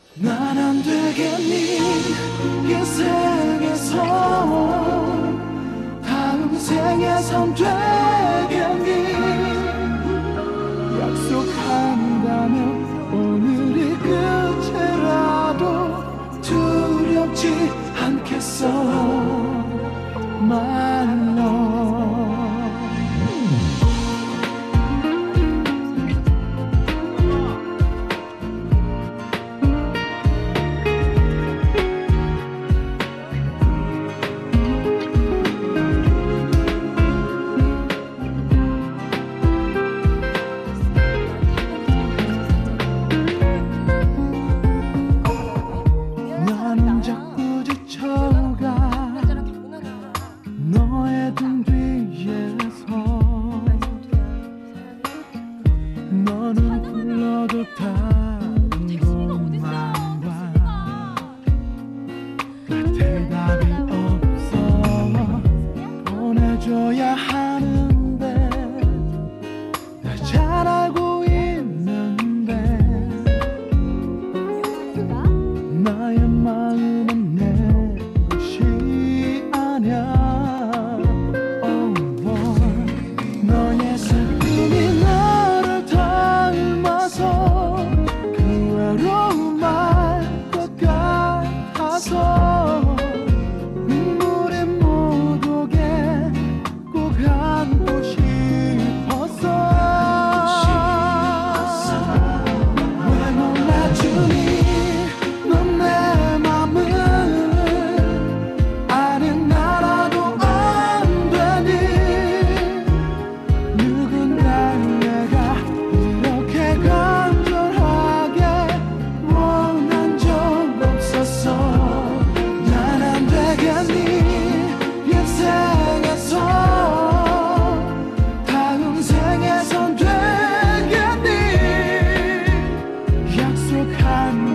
난 안 되겠니 인생에서 다음 생에선 되겠니 약속한다면 오늘이 끝이라도 두렵지 않겠어 My love 나는 자꾸 지쳐가 너의 등 뒤에서 너는 불러도 다른 것만 봐 대답이 없어 보내줘야 하는데 날 잘 알고 있는데 나의 마음은 내 것이 아냐 oh, boy. 너의 슬픔이 나를 닮아서 그 외로움할 것 같아서 눈물이 못 오게 꼭 안고 싶었어 왜 몰라주니 넌 내 맘을 아는 알아도 안 되니 누군가 내가 이렇게 간절하게 원한 적 없었어 난 안 되겠니 인생에서 다음 생에선 되겠니 약속한